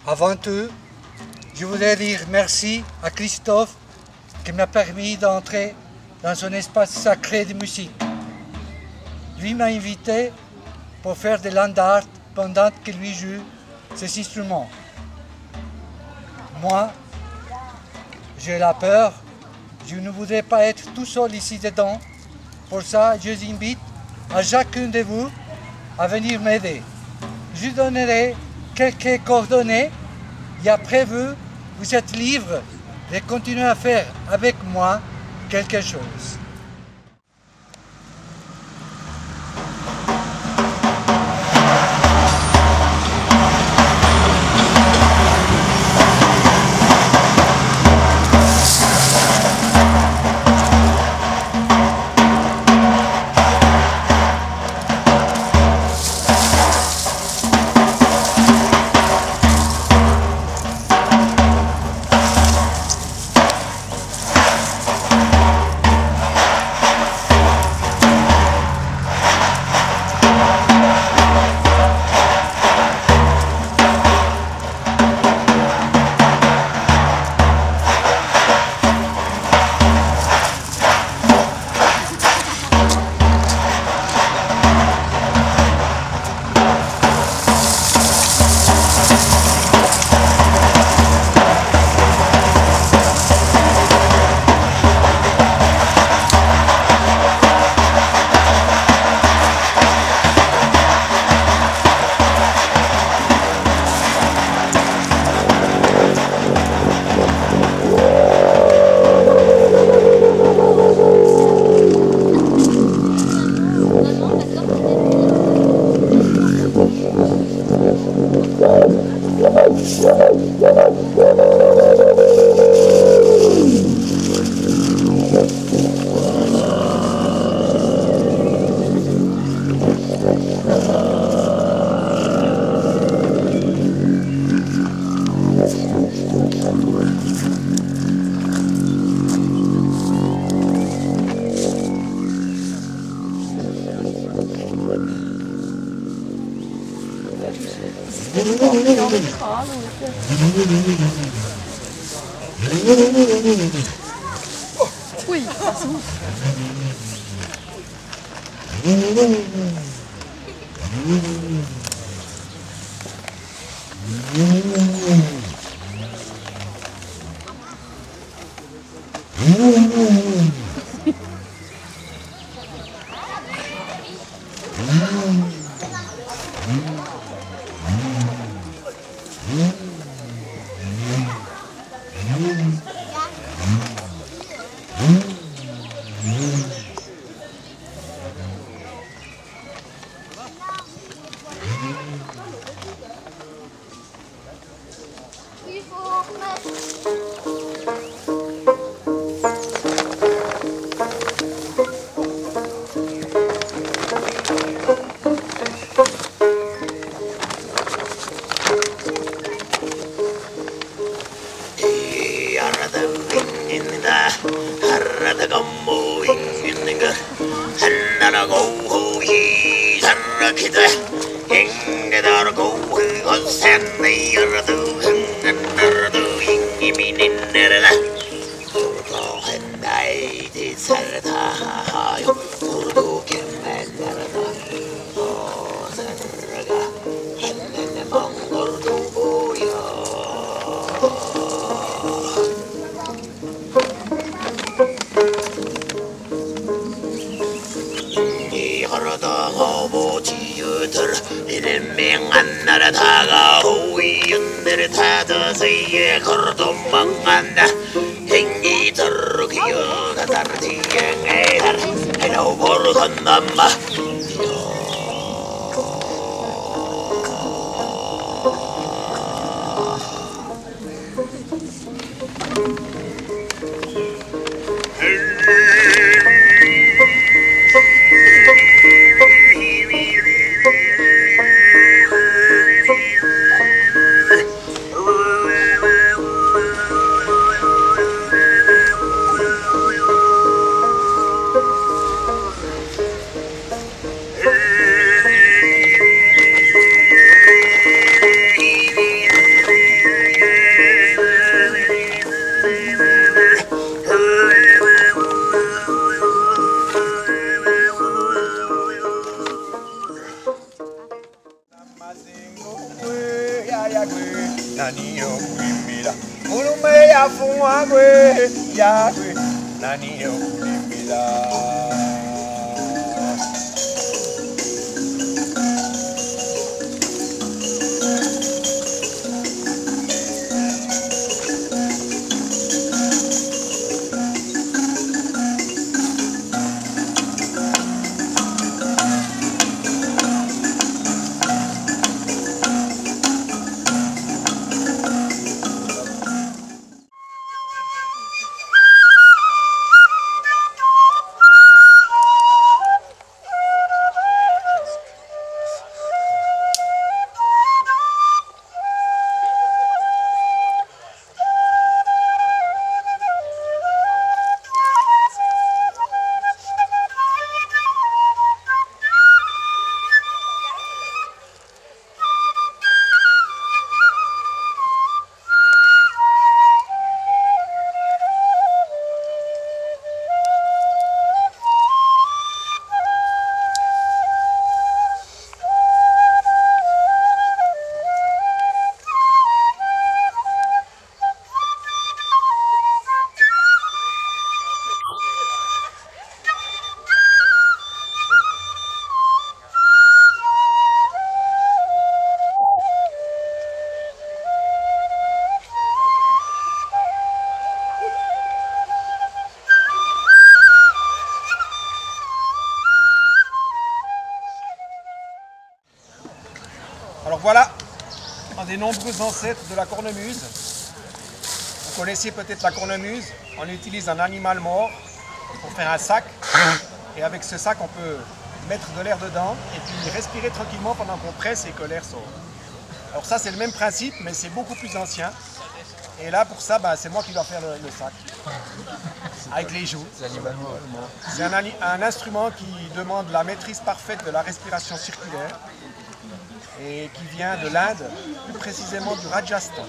Avant tout, je voudrais dire merci à Christophe qui m'a permis d'entrer dans son espace sacré de musique. Lui m'a invité pour faire de land art pendant que lui joue ces instruments. Moi, j'ai la peur, je ne voudrais pas être tout seul ici dedans. Pour ça, je vous invite à chacun de vous à venir m'aider. Je donnerai quelques coordonnées et après vous êtes libre de continuer à faire avec moi quelque chose. Ui, passou. kulimbila ulume yafumwagwe yakwe nani yokulimbila. Alors voilà, un des nombreux ancêtres de la cornemuse. Vous connaissez peut-être la cornemuse. On utilise un animal mort pour faire un sac. Et avec ce sac, on peut mettre de l'air dedans et puis respirer tranquillement pendant qu'on presse et que l'air sort. Alors ça, c'est le même principe, mais c'est beaucoup plus ancien. Et là, pour ça, c'est moi qui dois faire le sac. Avec les joues. C'est un instrument qui demande la maîtrise parfaite de la respiration circulaire et qui vient de l'Inde, plus précisément du Rajasthan.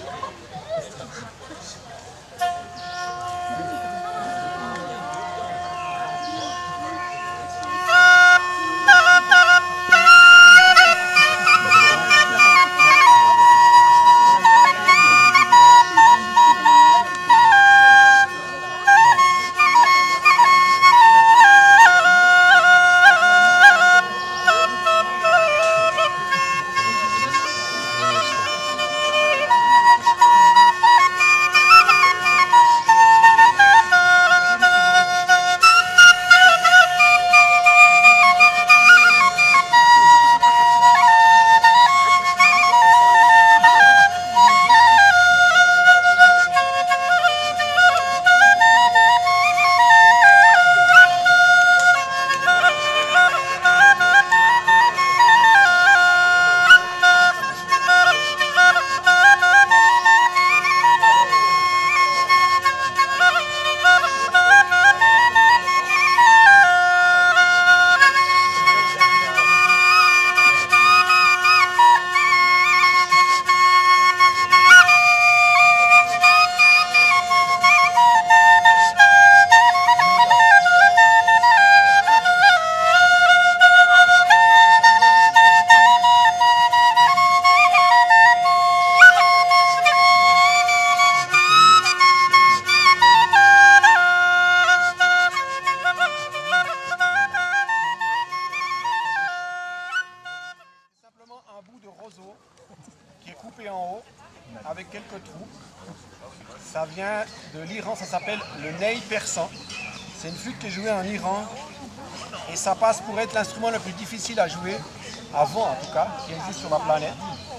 Qui est coupé en haut avec quelques trous. Ça vient de l'Iran, ça s'appelle le ney persan. C'est une flûte qui est jouée en Iran et ça passe pour être l'instrument le plus difficile à jouer, avant en tout cas, qui existe sur la planète.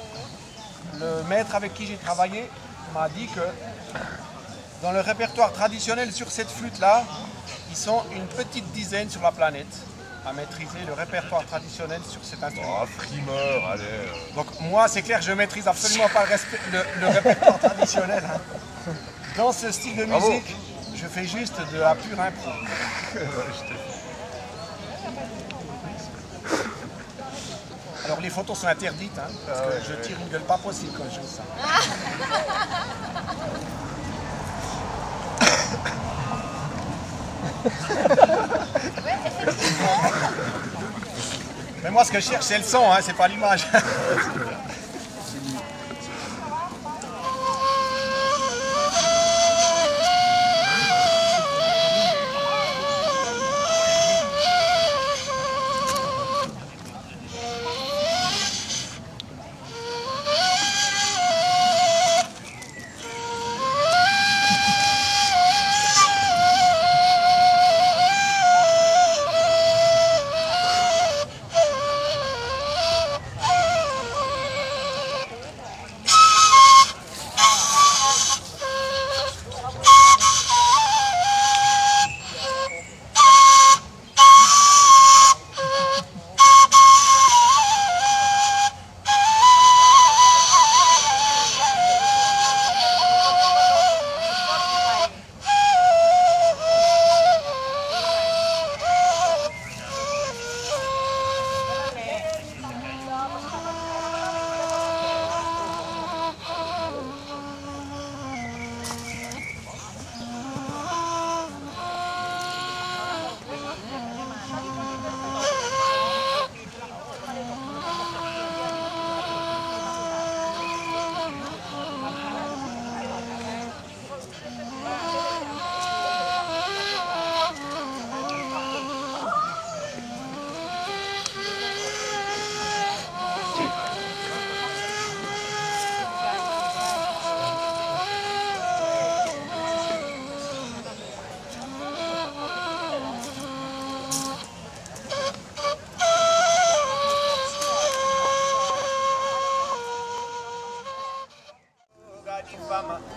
Le maître avec qui j'ai travaillé m'a dit que dans le répertoire traditionnel sur cette flûte-là, ils sont une petite dizaine sur la planète à maîtriser le répertoire traditionnel sur cet instrument. Oh, frimeur, allez. Donc moi, c'est clair, je maîtrise absolument pas le répertoire traditionnel. Hein. Dans ce style de musique, je fais juste de la pure impro. Alors les photos sont interdites, hein, parce que je tire une gueule pas possible quand je joue ça. Mais moi, ce que je cherche, c'est le son, hein, c'est pas l'image.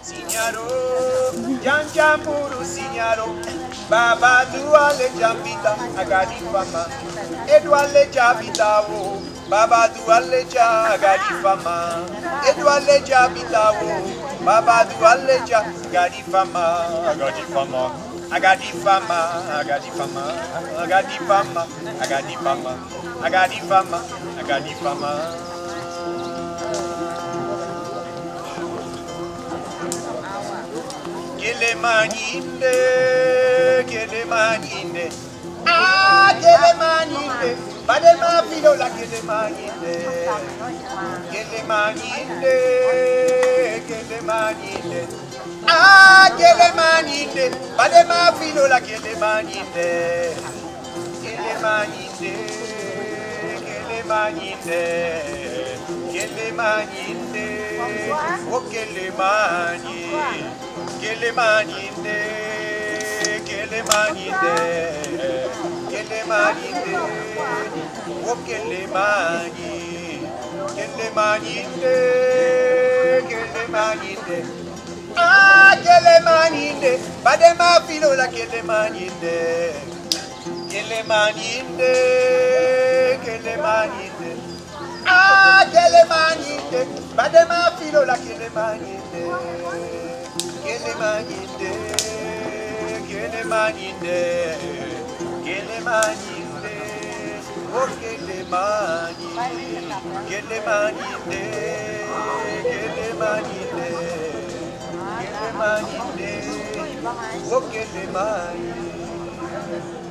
Signaro, Janjamburu Signaro, Baba Duale Jambita, Agadi Fama, Edwale Jabitao, Baba Duale Jagadi Fama, Edwale Jabitao, Baba Duale Jagadi Fama, Agadi Fama, Agadi Fama, Agadi Fama, Agadi Fama, Agadi Fama, Agadi Fama, Agadi Fama. Gele maninde, ah gele maninde, badema filo la gele maninde, ah gele maninde, badema filo la gele maninde, oh gele maninde. Gele maninde, oh gele maninde, ah gele maninde, badema filo la gele maninde, ah gele maninde, badema filo la gele maninde. Gele maninde, oh gele maninde, oh gele maninde.